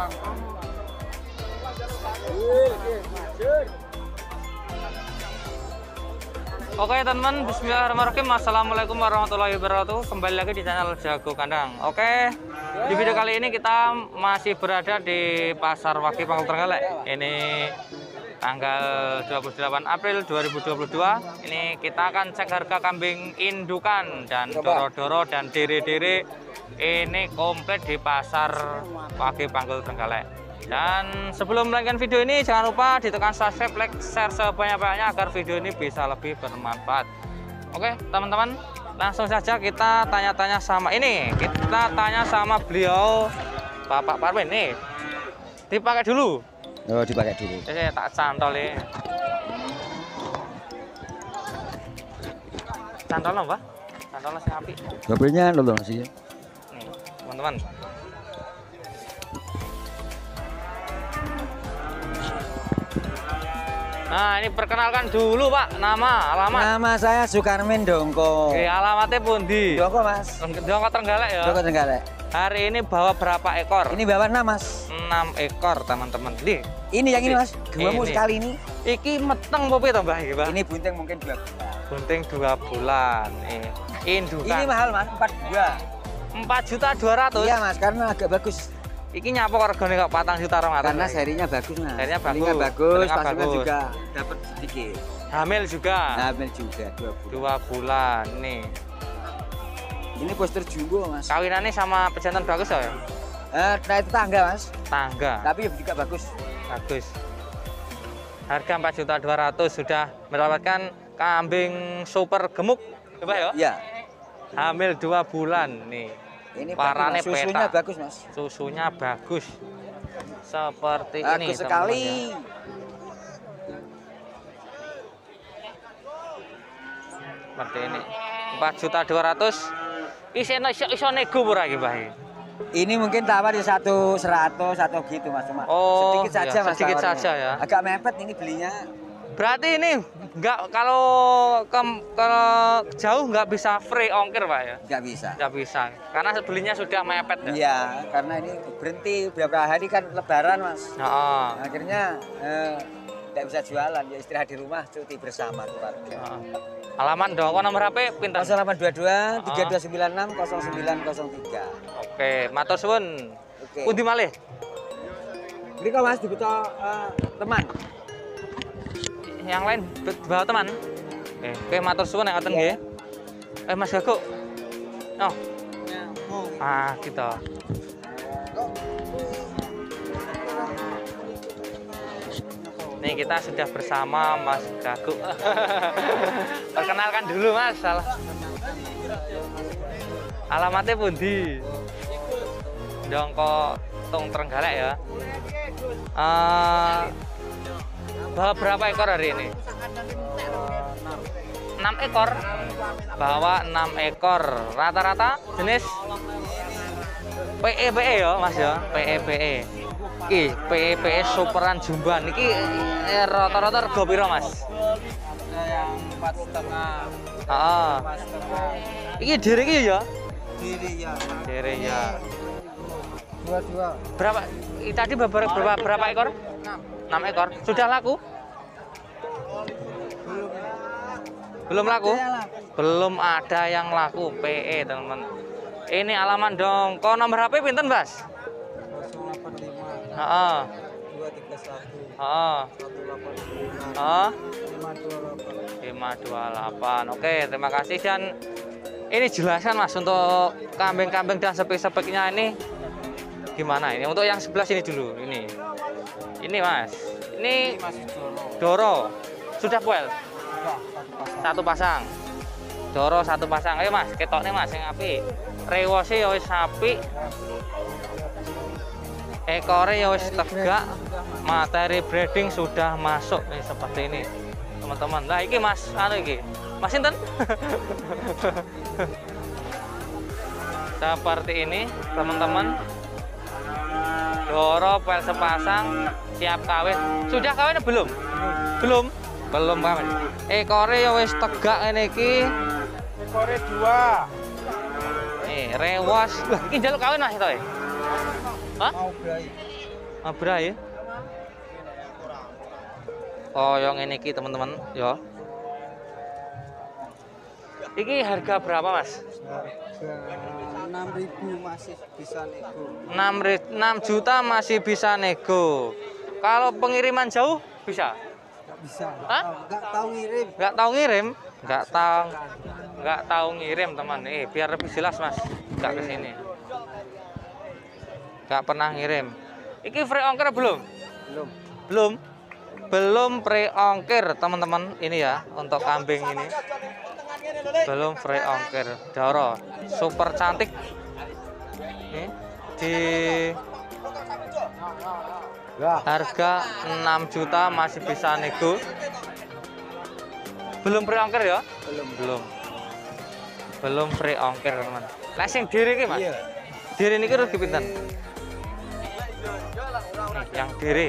Oke teman-teman, bismillahirrahmanirrahim. Assalamualaikum warahmatullahi wabarakatuh. Kembali lagi di channel Jago Kandang. Oke, di video kali ini kita masih berada di Pasar Wage Panggul Trenggalek. Ini tanggal 28 April 2022. Ini kita akan cek harga kambing indukan dan doro-doro dan dere-dere. Ini komplit di Pasar Wage Panggul Trenggalek. Dan sebelum melanjutkan video ini, jangan lupa ditekan subscribe, like, share sebanyak-banyaknya agar video ini bisa lebih bermanfaat. Oke teman-teman, langsung saja kita tanya-tanya sama ini. Kita tanya sama beliau, Bapak Parmin nih. Dipakai dulu. Oh, dipakai dulu. Tak cantol ya. Cantol apa? Cantol sing apik. Mobilnya lho sih. Nih, teman-teman. Nah, ini perkenalkan dulu Pak, nama, alamat. Nama saya Sukarmin Dongko. Oke, alamatnya pundi? Dongko Mas. Dongko Trenggalek ya. Dongko Trenggalek. Hari ini bawa berapa ekor? Ini bawa 6 Mas. 6 ekor teman-teman. Ini yang ini Mas. Gemuk sekali ini. Iki meteng apa itu Mbah? Ini bunting mungkin 2 bulan. Bunting 2 bulan. Indukan. Ini mahal Mas, 42. 4.200.000. Iya Mas, karena agak bagus. Iki nyapa kok regane kok 4.200.000? Karena serinya bagus Mas. Serinya bagus. Serinya bagus, Serinya pasungnya bagus. juga dapat sedikit. Hamil juga. Hamil juga 2 bulan. 2 bulan nih. Ini poster jumbo Mas. Kawinannya sama pejantan bagus ya? Nah itu tangga Mas. Tangga. Tapi juga bagus. Bagus. Harga 4.200.000 sudah mendapatkan kambing super gemuk, coba ya? Iya. Hamil 2 bulan nih. Ini parane susunya peta. bagus Mas. Susunya bagus. Seperti bagus ini sekali. Seperti ini. 4.200.000. Iso nego ora iki, Mbah? Ini mungkin tawar di 100 atau gitu Mas, cuma sedikit saja ya, Mas. Sedikit tawarnya. saja ya. Agak mepet ini belinya. Berarti ini enggak, kalau ke jauh nggak bisa free ongkir Pak ya? Nggak bisa. Nggak bisa, karena belinya sudah mepet ya? Iya, karena ini berhenti beberapa hari kan lebaran Mas. Oh. Akhirnya nggak bisa jualan, ya istirahat di rumah, cuti bersama keluarga. Halaman dong, nomor HP pinter? 0822 3296 0903. Oke, matur suwun. Oke. Pundi malih? Ini kok Mas dibutuh teman. Yang lain bawa teman. Oke, matur suwun nek ngoten nggih. Mas Gago. Oh. Gitu. Nih kita sudah bersama Mas Gago. Perkenalkan dulu Mas. Alamatnya pundi? Dongko Tung Trenggalek ya. Bawa berapa ekor hari ini? 6 ekor. Bawa 6 ekor. Rata-rata jenis PE ya Mas ya. PE. Iki PE superan jumban. Iki rata-rata rego piro Mas? Yang 4,5. Heeh. Iki diri iki ya? Diri ya. Diri ya. 22. Berapa? Tadi berapa ekor? 6 ekor. Sudah laku? Belum laku? Belum ada yang laku PE teman-teman. Ini alaman dong. Kok nomor HP pinten, Mas? 085. Heeh. 231. Heeh. 185. Heeh. 528. 528. Oke, terima kasih dan ini jelaskan Mas untuk kambing-kambing dan sepik-sepiknya ini gimana ini? Untuk yang sebelah sini dulu ini. Ini Mas. Ini Masih doro. Sudah puel? Satu pasang. Doro 1 pasang. Ayo Mas, ketoknya Mas yang apik. Rewose ya wis apik. Ekore ya wis tegak. Materi breeding sudah masuk nih seperti ini. Teman-teman. Nah, iki Mas, anu iki. Mas sinten? Seperti ini, teman-teman. Doro pel sepasang, siap kawin. Sudah kawin belum? Belum. Belum kawin. Ekore ya wis tegak ngene iki. Ekore 2. Nih, rewas. Wah, iki njaluk kawin Mas to. Hah? Mau brai. Abrai. Oh, yang ini ki teman-teman, ya. Iki harga berapa, Mas? Harga 6.000 masih bisa nego. 6 juta masih bisa nego. Kalau pengiriman jauh bisa? Nggak bisa. Hah? Nggak tahu ngirim. Nggak tahu ngirim? Nggak tahu ngirim, teman. Biar lebih jelas, Mas. Nggak ke sini. Nggak pernah ngirim. Iki free ongkir belum? Belum. Belum. Belum free ongkir, teman-teman. Ini ya untuk kambing ini. Belum free ongkir. Doro super cantik. Ini di harga 6 juta masih bisa nego. Belum free ongkir ya? Belum free ongkir, teman. Lah sing diri iki, Mas? Iya. Diri niki rugi pinten? Yang diri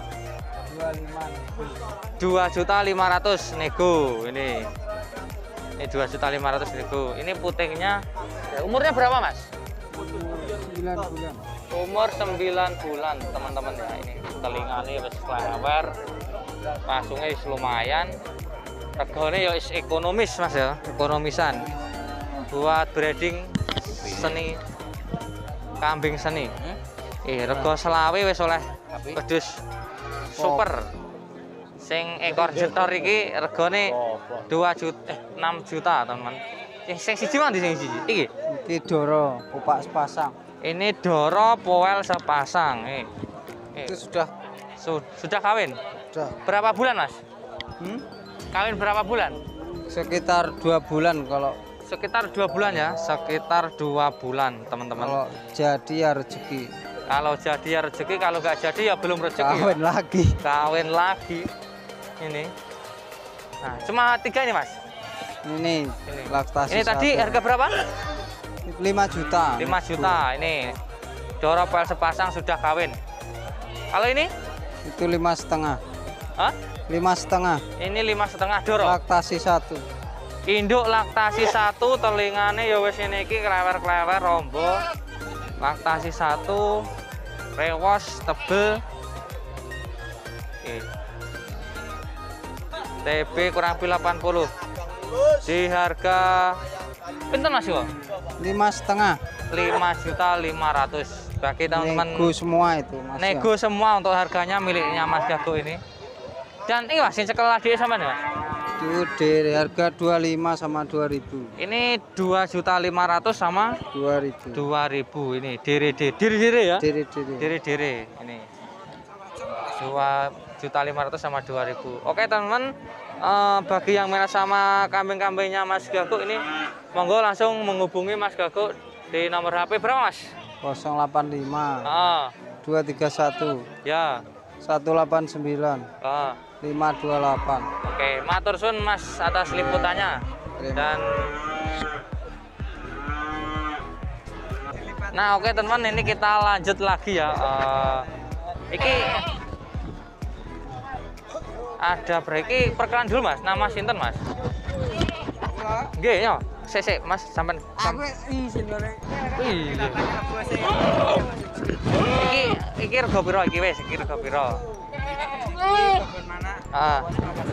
2.500.000 nego ini 2.500.000 nego. Ini putingnya umurnya berapa, Mas? 9 bulan. Umur 9 bulan, teman-teman ya. Ini telingane wis klewer, pasungnya wis lumayan, regane ya wis ekonomis, Mas ya, ekonomisan buat breeding seni, kambing seni. Rego selawe wis oleh wedhus super. Sing ekor jetor iki regane 6 juta, teman-teman. Sing siji mandi sing siji. Iki Doro, opak sepasang. ini Doro Poel sepasang. Itu sudah Sudah kawin. sudah. Berapa bulan, Mas? Kawin berapa bulan? Sekitar 2 bulan kalau Sekitar 2 bulan ya. Sekitar 2 bulan, teman-teman. kalau jadi ya rezeki. Kalau jadi ya rezeki, kalau nggak jadi ya belum rezeki. Kawin lagi. Kawin lagi. Ini. Nah, cuma 3 ini, Mas. Ini laktasi. Ini tadi harga berapa? 5 juta. 5 juta. Ini Doro Poel sepasang sudah kawin. Kalau ini? Itu 5,5. Hah? 5,5. Ini 5,5 Doro. Laktasi 1. Induk laktasi 1, telingane ya wis ini iki klewer-klewer rombo. Laktasi 1, rewos, tebel. TB kurang lebih 80. Di harga pinten, Mas yo? 5,5. 5.500.000. Bagi teman-teman Nego semua itu, Mas. nego semua untuk harganya miliknya Mas Gago ini. Dan ini Mas, yang cekel lagi sama nih, Mas. Itu dari harga 25 sama 2.000. Ini 2.500.000 sama 2.000. 2.000 ini diri ya. Diri ini 2.500.000 sama 2.000. Oke, teman-teman, bagi yang minat sama kambing-kambingnya Mas Gago ini, monggo langsung menghubungi Mas Gago di nomor HP berapa, Mas? 085 231 Ya. 189 528. Oke, matur suwun Mas atas liputannya. Dan nah, oke teman-teman, ini kita lanjut lagi ya. Iki ada break perkenalan dulu, Mas. Nama sinten, Mas? Nggih, ya. Sik, Mas, sampean. Aku sebenarnya. Iya. Iki rego piro iki wis? Iki rego piro? Ah.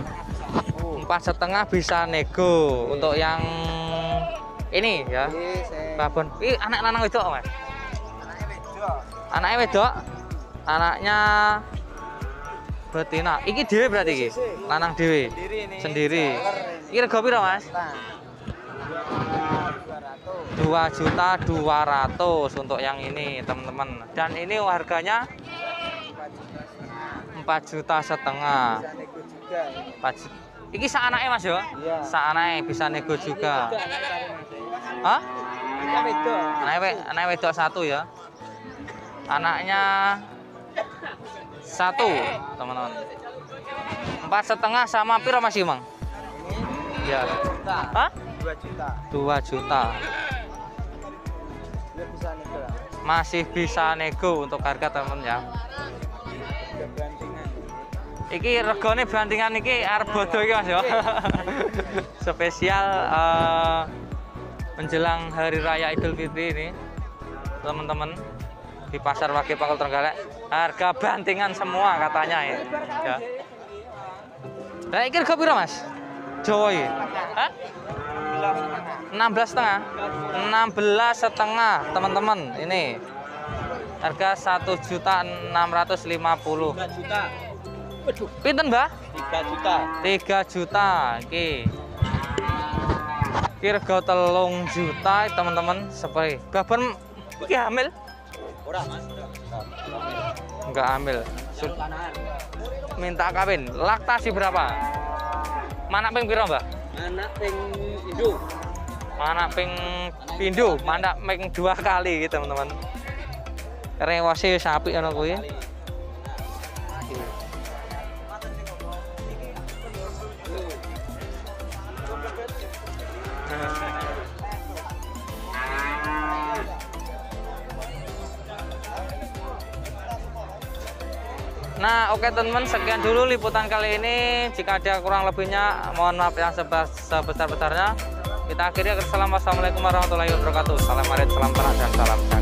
4,5 bisa nego untuk yang ini ya. Babon. Ini anak lanang wedok, Mas? Anaknya wedok. Anaknya betina. Iki dhewe berarti iki. Lanang dhewe. Sendiri. Iki rego piro, Mas? 2.200.000 untuk yang ini, teman-teman. Dan ini harganya 4,5 juta. Iki sak anake, Mas ya? Iya. Sak anake bisa nego juga. Hah? Anaknya wedok 1 ya. Anaknya 1, teman-teman. 4,5 sama piro, Mas Imang? Ya. Hah? 2 juta. Masih bisa nego untuk harga, teman ya. Iki regane bantingan iki arep bodo iki, Mas ya. Spesial menjelang hari raya Idul Fitri ini, teman-teman. di Pasar Wage Pangkal Trenggalek. Harga bantingan semua katanya ya. Nah, ini harga piro, Mas? Jawa iki. Hah? 16,5. 16,5, teman-teman. Ini harga 1.650.000. 3 juta. Pinten, Mbah? 3 juta. 3 juta. Iki. Kirga 3 juta, teman-teman. Seperti baban iki hamil? Ora, Mas. Enggak hamil. Minta kawin. Laktasi berapa? Mana ping piro, Mbah? Anak ping induk. Mana ping pindho, mana ping 2 kali gitu, teman-teman. Rewase sapi ana kuwi. Nah, oke teman-teman, sekian dulu liputan kali ini. Jika ada kurang lebihnya, mohon maaf yang sebesar-besarnya. Kita akhiri. Assalamualaikum warahmatullahi wabarakatuh. Salam marit, salam terang, dan salam sehat.